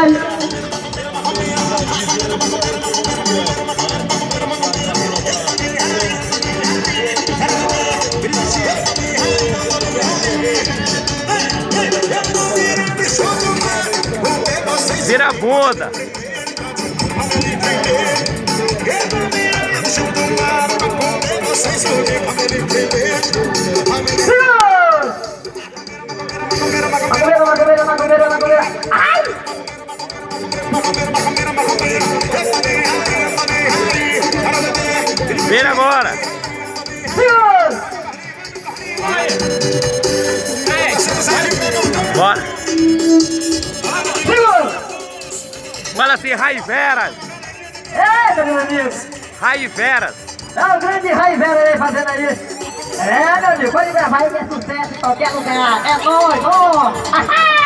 vai. Vira a bunda. Macumbeira. Ai! Vira agora. Bora. Fala assim, Raiveras. Eita, meu amigo. Raiveras. É o grande Raivera aí fazendo aí. É, meu amigo, pode gravar aí que é sucesso em qualquer lugar. É nóis, ó.